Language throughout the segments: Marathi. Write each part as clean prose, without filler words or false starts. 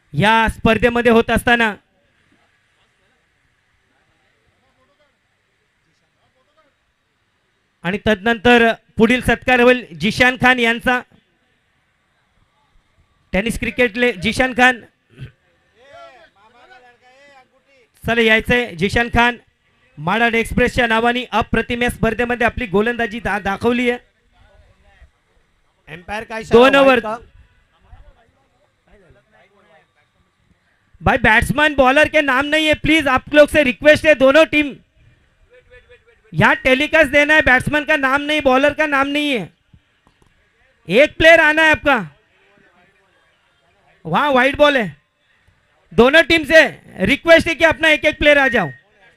या स्पर्धेमध्ये होत असताना आणि तदनंतर पुढील सत्कार होईल जिशान खान यांचा. टेनिस क्रिकेटले जिशान खान, चला यायचंय. जिशान खान माडाड एक्सप्रेसच्या नावाने अप्रतिम या स्पर्धेमध्ये आपली गोलंदाजी दाखवली आहे. एम्पायर का 2 ओव्हर. भाई बैट्समैन बॉलर के नाम नहीं है, प्लीज आप लोग से रिक्वेस्ट है. दोनों टीम यहाँ टेलीकास्ट देना है, बैट्समैन का नाम नहीं, बॉलर का नाम नहीं है. एक प्लेयर आना है आपका. वहां व्हाइट बॉल है. दोनों टीम से रिक्वेस्ट है कि अपना एक एक प्लेयर आ जाओ.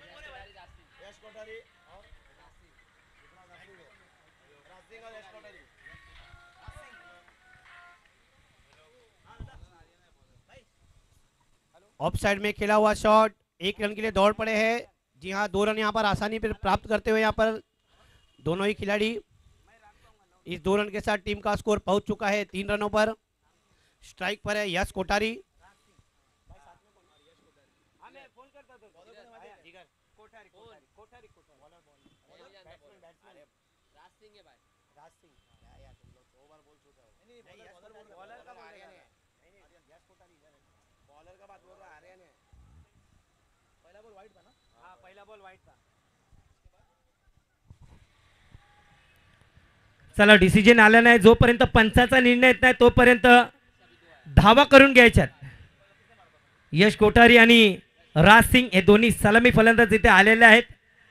ऑफ साइड में खेला हुआ शॉट, 1 रन के लिए दौड़ पड़े हैं. जी हाँ, 2 रन यहाँ पर आसानी पर प्राप्त करते हुए यहाँ पर दोनों ही खिलाड़ी. इस 2 रन के साथ टीम का स्कोर पहुंच चुका है 3 रनों पर. स्ट्राइक पर है यश कोठारी. चला डिसिजन आला नाही, जोपर्यंत पंचाचा निर्णय येत नाही तोपर्यंत धावा करून घ्यायच्यात. यश कोठारी आणि राज सिंग हे दोन्ही सलामी फलंदाज इथे आलेले आहेत.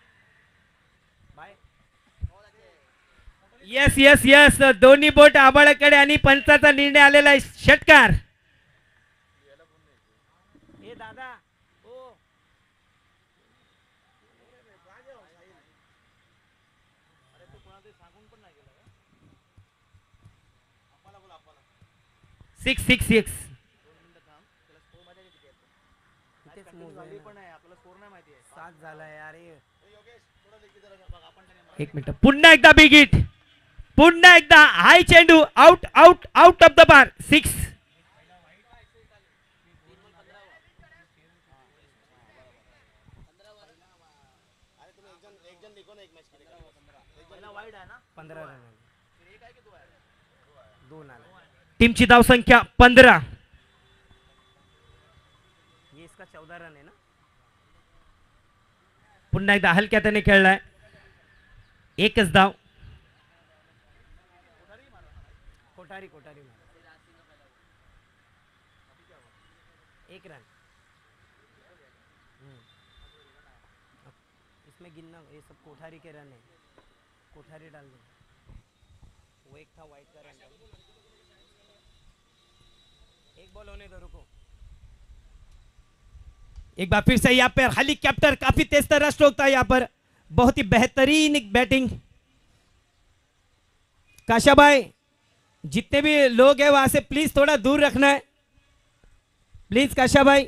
यस यस यस, दोन्ही बोट आबाळाकडे आणि पंचाचा निर्णय आलेला आहे. षटकार. हे दादा ओ 666. एक मिनिट. पुन्हा एकदा बिग हिट. पुन्हा एकदा हाय चेंडू. Out out out of the bar. 6. टीमची धाव संख्या 15. इसका 14 रन आहे ना. पुन्हा एकदा हलक्या त्याने खेळलाय. एकच धाव. कोठारी कोठारी 1 रन. इसमें गिनना ये सब कोठारी के रन है. कोठारी डाल दो. वो एक था वाइट का रन. एक बॉल होने दो, रुको. एक बार फिर से यहाँ पर हेलीकॉप्टर काफी तेज तरह होता है. यहाँ पर बहुत ही बेहतरीन बैटिंग. काशा भाई, जितने भी लोग हैं वहां से प्लीज थोड़ा दूर रखना है. प्लीज काशा भाई.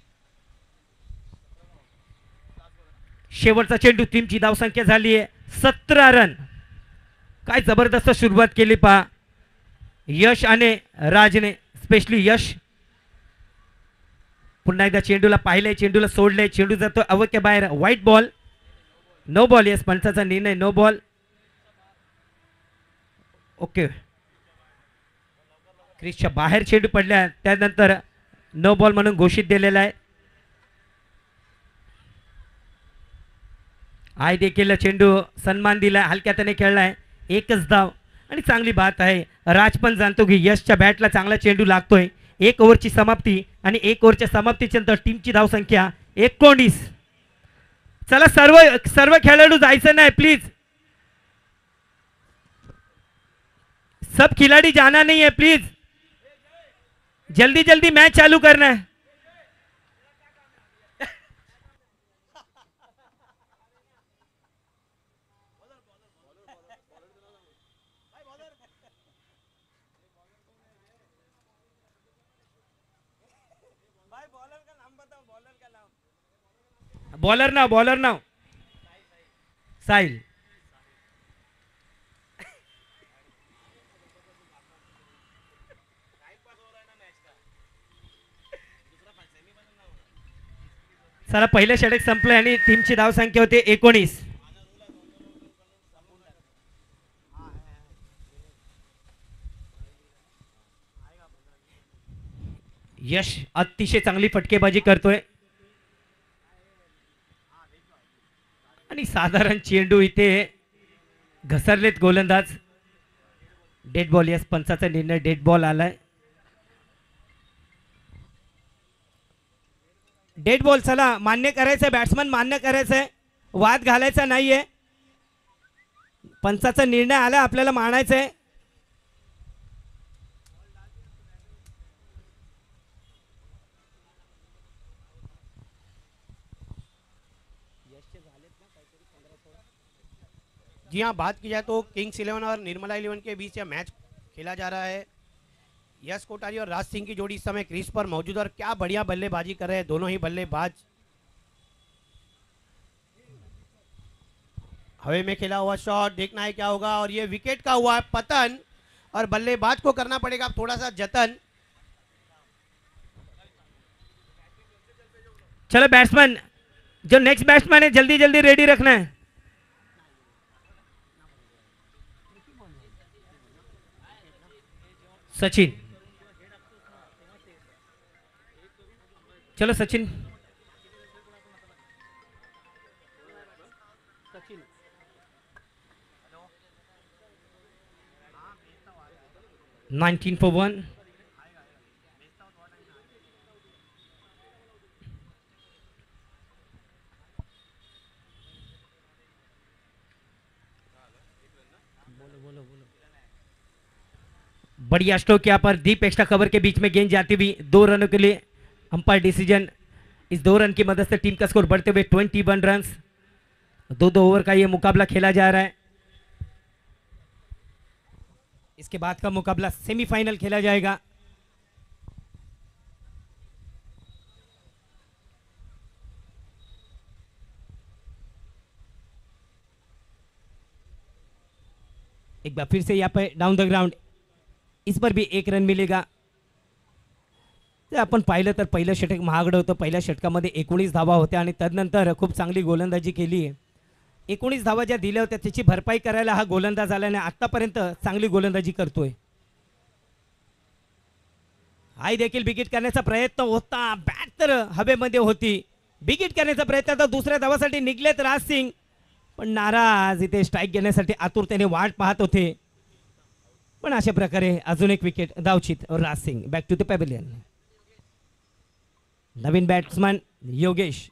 शेवटचा चेंडू. टीमची धावसंख्या झाली आहे 17 रन. काय जबरदस्त सुरुवात केली पहा यश आणि राजने, स्पेशली यश. पुन्हा एकदा चेंडूला पाहिलंय, चेंडूला सोडलंय, चेंडू जातो अवक्या बाहेर. Wide ball. No ball. Yes, पंचाचा निर्णय नो बॉल. ओके. क्रिसच्या बाहेर चेंडू पडल्या, त्यानंतर नो बॉल म्हणून घोषित दिलेला आहे. आय देखील चेंडू सन्मान दिलाय, हलक्या त्याने खेळलाय. एकच धाव आणि चांगली बात आहे. राज पण जाणतो की यशच्या बॅटला चांगला चेंडू लागतोय. 1 ओव्हरची समाप्ती आणि 1 ओव्हरच्या समाप्तीच्या नंतर टीमची धावसंख्या 19. चला सर्व खेळाडू जायचं नाही प्लीज. सब खिलाड़ी जाना नहीं है प्लीज. जल्दी जल्दी मैच चालू करना है. बॉलर नाव साहिल. चला पहिलं षटक संपलंय आणि टीमची धावसंख्या होते 19. यश अतिशय चांगली फटकेबाजी करतोय आणि साधारण चेंडू इथे घसरलेत गोलंदाज. Dead ball. यस, पंचाचा निर्णय डेड बॉल आलाय. Dead ball. चला मान्य करायचंय, बॅट्समन मान्य करायचंय, वाद घालायचा नाहीये. पंचाचा निर्णय आला, आपल्याला मानायचंय. जी हाँ, बात की जाए तो किंग्स 11 और निर्मला 11 के बीच यह मैच खेला जा रहा है. यश कोठारी और राज सिंह की जोड़ी इस समय क्रीज पर मौजूद और क्या बढ़िया बल्लेबाजी कर रहे हैं दोनों ही बल्लेबाज. हवे में खेला हुआ शॉट, देखना है क्या होगा. और ये विकेट का हुआ है पतन और बल्लेबाज को करना पड़ेगा थोड़ा सा जतन. चलो बैट्समैन, जो नेक्स्ट बैट्समैन है जल्दी जल्दी रेडी रखना है. सचिन. चलो सचिन. 19 for 1. बढ़िया स्ट्रोक यहाँ पर डीप एक्स्ट्रा कवर के बीच में गेंद जाती हुई 2 रनों के लिए अंपायर डिसीजन. इस 2 रन की मदद से टीम का स्कोर बढ़ते हुए 21 रन. 2-2 ओवर का ये मुकाबला खेला जा रहा है. इसके बाद का मुकाबला सेमीफाइनल खेला जाएगा. एक बार फिर से यहाँ पे डाउन द ग्राउंड, इस पर भी 1 रन मिलेगा. आपण पाहिलं तर पहिलं षटक महागडं होतं. पहिल्या षटकामध्ये 19 धावा होत्या आणि तदनंतर खूप चांगली गोलंदाजी केली. 19 धावा ज्या दिल्या होत्या त्याची भरपाई करायला हा गोलंदाज आल्याने आतापर्यंत चांगली गोलंदाजी करतोय. आई देखील बिगिट करण्याचा प्रयत्न होता, बॅट तर हवेमध्ये होती. बिगिट करण्याचा प्रयत्न तर दुसऱ्या धावासाठी निघलेत राज सिंग, पण नाराज इथे स्ट्राईक घेण्यासाठी आतुरतेने वाट पाहत होते. पण अशा प्रकारे अजून एक विकेट धावचित. Raj Singh back to the pavilion. नवीन बॅट्समन योगेश.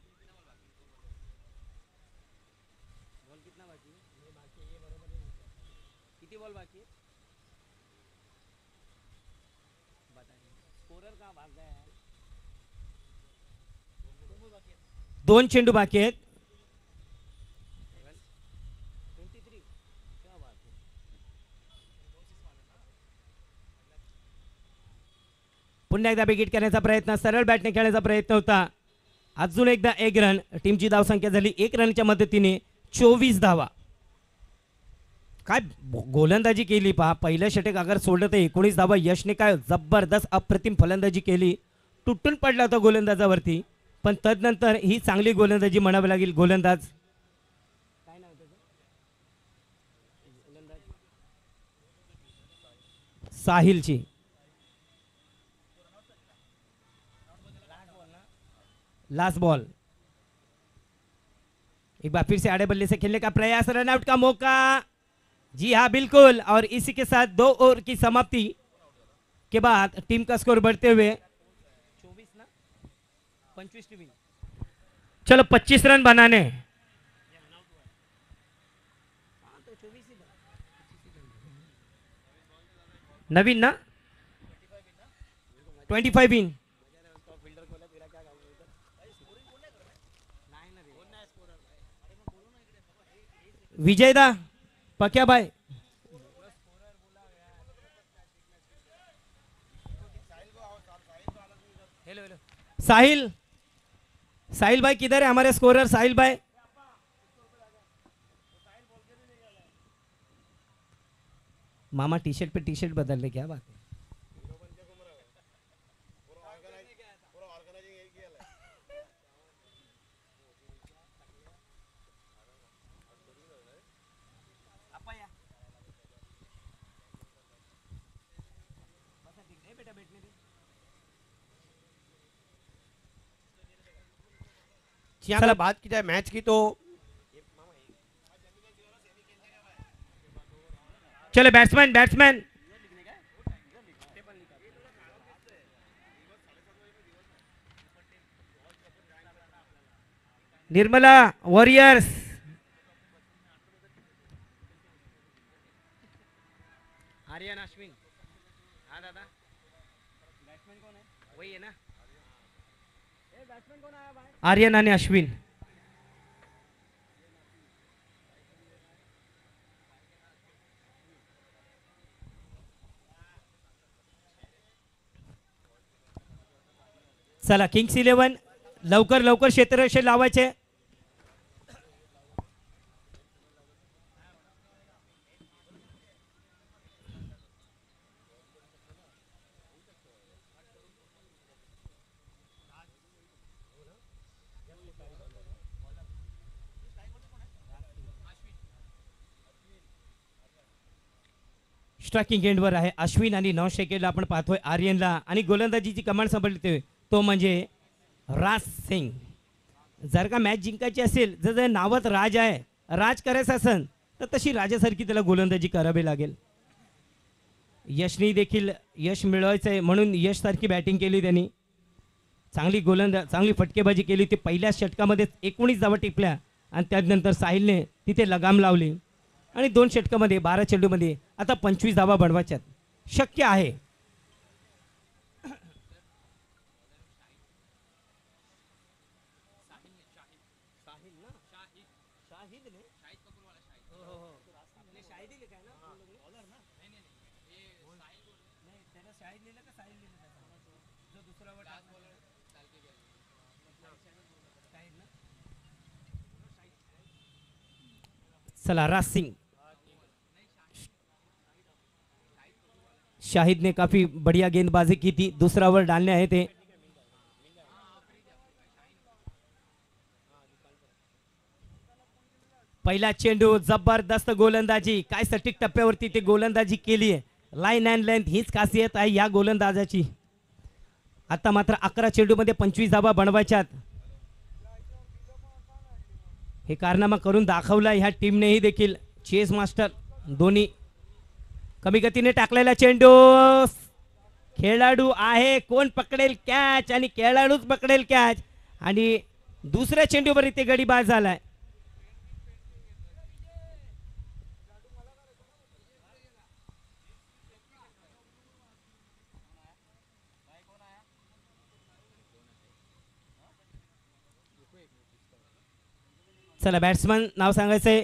दोन चेंडू बाकी आहेत. पुन्हा एकदा बिगिट करण्याचा प्रयत्न, सरळ बॅटने खेळण्याचा प्रयत्न होता. अजून एकदा 1 रन. टीमची धावसंख्या झाली 1 रनच्या मदतीने 24 धावा. काय गोलंदाजी केली पहा. पहिलं षटक अगर सोडलं तर 19 धावा. यशने काय जबरदस्त अप्रतिम फलंदाजी केली. तुटून पडला होता गोलंदाजावरती, पण तदनंतर ही चांगली गोलंदाजी म्हणावी लागेल. गोलंदाज साहिलची. Last ball. एक बार फिर से आड़े बल्ले से खेलने का प्रयास, रनआउट का मौका. जी हाँ बिल्कुल. और इसी के साथ 2 ओवर की समाप्ति के बाद टीम का स्कोर बढ़ते हुए 24 ना 25 टीम. चलो 25 रन बनाने. नवीन ना 25 इन. विजयदा पक्या भाई. साहिल. साहिल भाई किधर है हमारे स्कोरर? साहिल भाई. मामा टी शर्ट पे टी शर्ट बदल ले, क्या बात है. जी अगर बात की जाए मैच की तो चलो batsman batsman Nirmala Warriors Aryan Ashwin हाँ दादा बैट्समैन कौन है वही है ना बैट्समैन कौन आया भाई आर्यन आणि अश्विन चला किंग्स 11 लवकर लवकर क्षेत्ररक्षण लावायचे स्ट्रायकिंग एंडवर आहे अश्विन आणि नॉन स्ट्रायकरला आपण पाहतोय आर्यनला आणि गोलंदाजीची कमांड सांभाळते तो म्हणजे राज सिंग जर का मॅच जिंकायची असेल जर नावात राज आहे राज करायचं असेल तर तशी राजासारखी त्याला गोलंदाजी करावी लागेल यशनी देखील यश मिळवायचं आहे म्हणून यश सारखी बॅटिंग केली त्यांनी चांगली फटकेबाजी केली ती पहिल्या षटकामध्ये 19 धावा टिपल्या आणि त्यानंतर साहिलने तिथे लगाम लावली आणि 2 षटकामध्ये 12 चेंडूमध्ये आता 25 धावा बनवायच्यात शक्य आहे चला राज सिंग शाहिद ने काफी बढ़िया गेंदबाजी की थी दूसरा ओवर डालने आए थे पहिला चेंडू जबरदस्त गोलंदाजी काय सटीक टप्प्यावरती ते गोलंदाजी केली आहे लाईन अँड लेंथ हीच खासियत आहे या गोलंदाजाची आता मात्र 11 चेंडूमध्ये 25 धावा बनवायच्यात हे कारनामा करून दाखवला ह्या टीमनेही देखील चेस मास्टर दोन्ही कमी गतीने टाकलेला चेंडू खेळाडू आहे कोण पकडेल कॅच आणि खेळाडूच पकडेल कॅच आणि दुसऱ्या चेंडूवर इथे गडी बाद झालाय चला बॅट्समन नाव सांगायचंय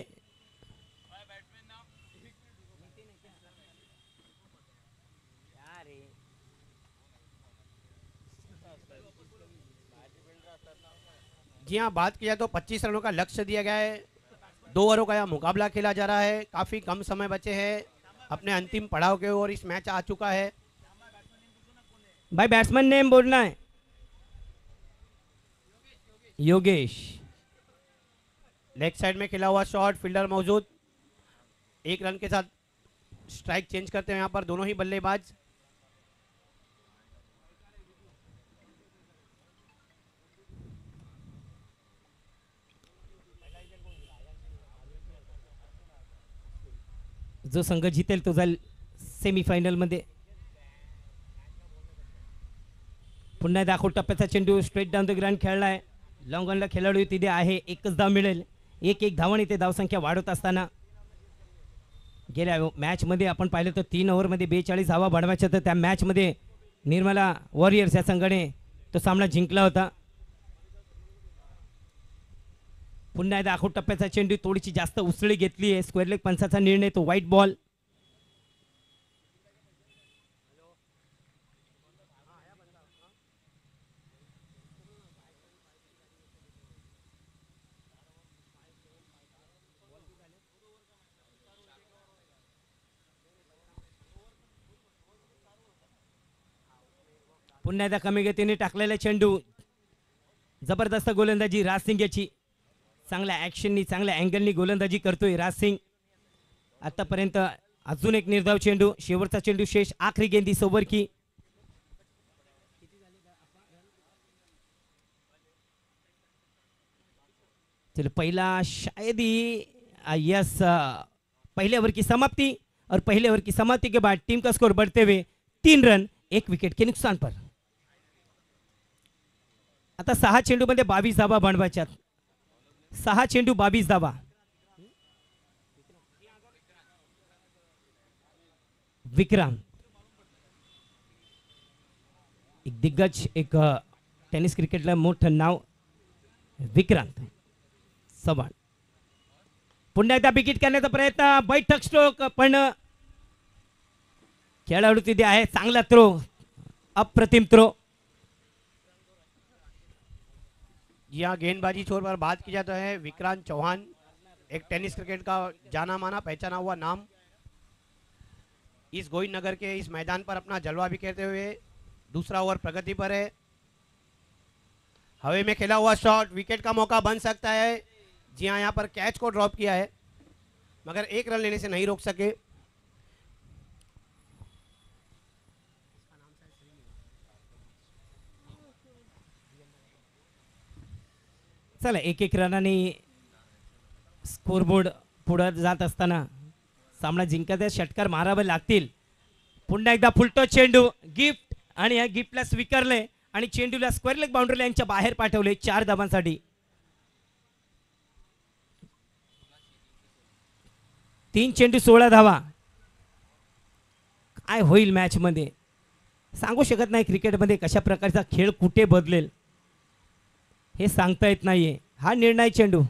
जी हाँ बात की जाए तो 25 रनों का लक्ष्य दिया गया है 2 ओवरों का यह मुकाबला खेला जा रहा है काफी कम समय बचे हैं अपने अंतिम पड़ाव के ओर इस मैच आ चुका है भाई बैट्समैन नेम बोलना है योगेश लेग साइड में खेला हुआ शॉट फील्डर मौजूद 1 रन के साथ स्ट्राइक चेंज करते हैं यहाँ पर दोनों ही बल्लेबाज जो संघ जितेल तो जाईल सेमीफायनल मध्ये पुन्हा दाखव टप्प्याचा चेंडू स्ट्रेट डाऊन द ग्राउंड खेळलाय लॉंग ऑनला खेळाडू तिथे आहे एकच धाव मिळेल एक धावण इथे धावसंख्या वाढत असताना गेल्या मॅच मध्ये आपण पाहिलं तर 3 ओव्हरमध्ये 42 धावा बनवायच्या तर त्या मॅच मध्ये निर्मला वॉरियर्स या संघाने तो सामना जिंकला होता पुन्हा एकदा आखूड टप्प्याचा चेंडू थोडीशी जास्त उसळी घेतली आहे स्क्वेअर लेग पंचाचा निर्णय तो व्हाईट बॉल पुन्हा एकदा कमी गतीने टाकलेला चेंडू जबरदस्त गोलंदाजी राज सिंग याची चांगल्या ॲक्शननी चांगल्या अँगलनी गोलंदाजी करतोय राज सिंग आतापर्यंत अजून एक निर्धाव चेंडू शेवटचा चेंडू शेष आखरी गेंदी सोबर की चलो पहला शायद ही यस पहले ओवर की समाप्ति और पहले ओवर की समाप्ति के बाद टीम का स्कोर बढ़ते हुए 3 रन 1 विकेट के नुकसान पर। आता 6 चेंडूमध्ये 22 धावा बनवायच्यात, 6 चेंडू 22 धावा। विक्रांत एक दिग्गज, एक टेनिस क्रिकेटला मोठं नाव विक्रांत चव्हाण पुन्हा एकदा विकेट करण्याचा प्रयत्न, बैठक स्ट्रोक, पण खेळाडू तिथे आहे, चांगला थ्रो, अप्रतिम थ्रो। यहाँ गेंदबाजी छोर पर बात की जाता है विक्रांत चौहान, एक टेनिस क्रिकेट का जाना माना पहचाना हुआ नाम, इस गोविंदनगर के इस मैदान पर अपना जलवा बिखेरते हुए दूसरा ओवर प्रगति पर है। हवे में खेला हुआ शॉट, विकेट का मौका बन सकता है। जी हाँ, यहाँ पर कैच को ड्रॉप किया है मगर 1 रन लेने से नहीं रोक सके। चला 1-1 रनाने स्कोरबोर्ड पुढे जात असताना सामना जिंकायचा, षटकार मारावे लागतील। पुन्हा एकदा फुलटो चेंडू, गिफ्ट, आणि या गिफ्टला स्वीकारले आणि चेंडूला स्क्वेअर लेग बाउंड्री लाईनच्या बाहेर पाठवले 4 धावांसाठी। 3 चेंडू 16 धावा। काय होईल मॅच मध्ये सांगू शकत नाही, क्रिकेटमध्ये कशा प्रकारचा खेळ कुठे बदलेल हे सांगता येत नाहीये। हा निर्णय चेंडू,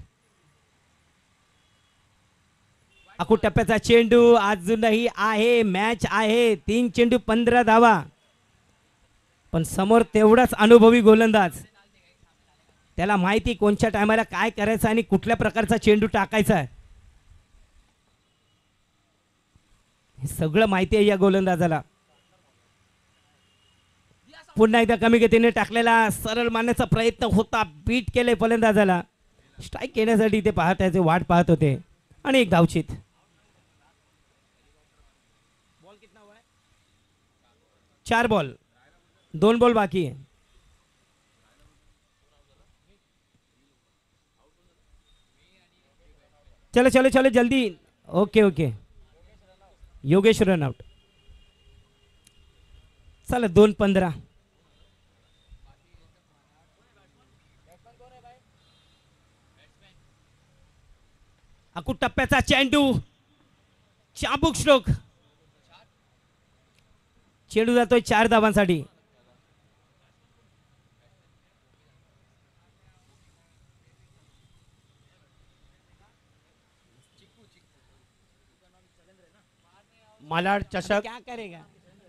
अकू टप्प्याचा चेंडू अजूनही आहे, मॅच आहे, 3 चेंडू 15 धावा, पण समोर तेवढाच अनुभवी गोलंदाज, त्याला माहिती कोणत्या टायमाला काय करायचं आणि कुठल्या प्रकारचा चेंडू टाकायचा आहे, हे सगळं माहिती आहे या गोलंदाजाला। पुन्हा एकदा कमी गतीने टाकलेला सरळ मारण्याचा प्रयत्न होता, बीट केले फलंदाजाला, स्ट्राईक येण्यासाठी ते पाहत वाट पाहत होते आणि एक धावचित। 4 बॉल 2 बॉल बाकी है। चलो चलो चलो जल्दी, okay okay, Yogesh run out. चला 2-15। अकू टप्प्याचा चेंडू, चाबूक स्ट्रोक, चेंडू जातोय 4 धावांसाठी। मालाड चषक क्या करेगा,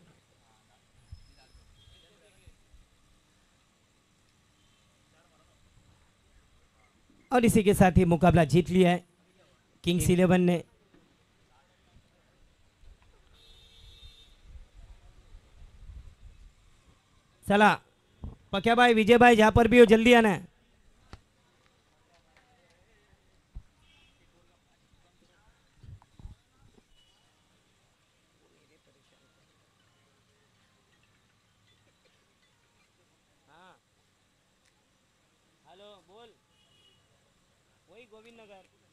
और इसी के साथ ही मुकाबला जीत लिया है किंग्स 11 ने। चला पक्या भाई, विजय भाई, जहां पर भी हो जल्दी आना है। हेलो बोल, वही गोविंद नगर।